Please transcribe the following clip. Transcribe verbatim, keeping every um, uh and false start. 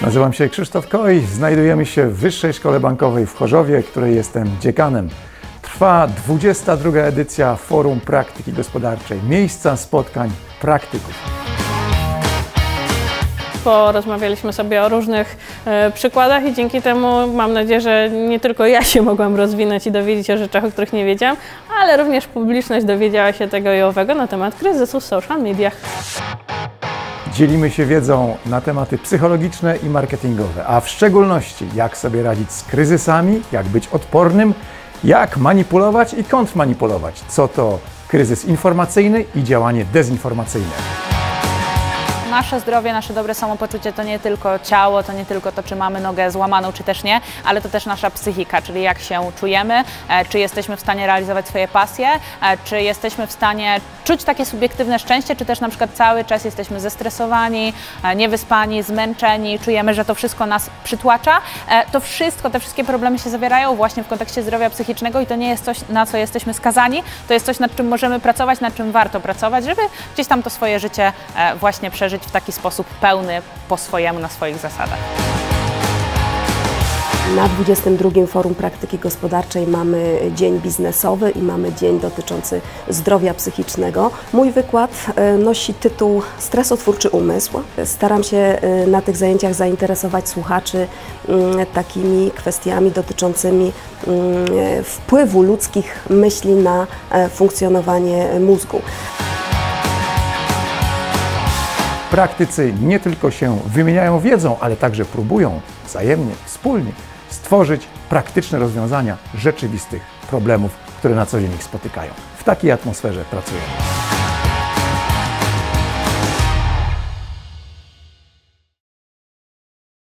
Nazywam się Krzysztof Koj, znajdujemy się w Wyższej Szkole Bankowej w Chorzowie, której jestem dziekanem. Trwa dwudziesta druga edycja Forum Praktyki Gospodarczej, miejsca spotkań praktyków. Porozmawialiśmy sobie o różnych e, przykładach i dzięki temu mam nadzieję, że nie tylko ja się mogłam rozwinąć i dowiedzieć się o rzeczach, o których nie wiedziałam, ale również publiczność dowiedziała się tego i owego na temat kryzysu w social mediach. Dzielimy się wiedzą na tematy psychologiczne i marketingowe, a w szczególności jak sobie radzić z kryzysami, jak być odpornym, jak manipulować i kontrmanipulować, co to kryzys informacyjny i działanie dezinformacyjne. Nasze zdrowie, nasze dobre samopoczucie to nie tylko ciało, to nie tylko to, czy mamy nogę złamaną, czy też nie, ale to też nasza psychika, czyli jak się czujemy, czy jesteśmy w stanie realizować swoje pasje, czy jesteśmy w stanie czuć takie subiektywne szczęście, czy też na przykład cały czas jesteśmy zestresowani, niewyspani, zmęczeni, czujemy, że to wszystko nas przytłacza. To wszystko, te wszystkie problemy się zawierają właśnie w kontekście zdrowia psychicznego i to nie jest coś, na co jesteśmy skazani, to jest coś, nad czym możemy pracować, nad czym warto pracować, żeby gdzieś tam to swoje życie właśnie przeżyć w taki sposób pełny, po swojemu, na swoich zasadach. Na dwudziestym drugim Forum Praktyki Gospodarczej mamy dzień biznesowy i mamy dzień dotyczący zdrowia psychicznego. Mój wykład nosi tytuł Stresotwórczy umysł. Staram się na tych zajęciach zainteresować słuchaczy takimi kwestiami dotyczącymi wpływu ludzkich myśli na funkcjonowanie mózgu. Praktycy nie tylko się wymieniają wiedzą, ale także próbują wzajemnie, wspólnie stworzyć praktyczne rozwiązania rzeczywistych problemów, które na co dzień ich spotykają. W takiej atmosferze pracujemy.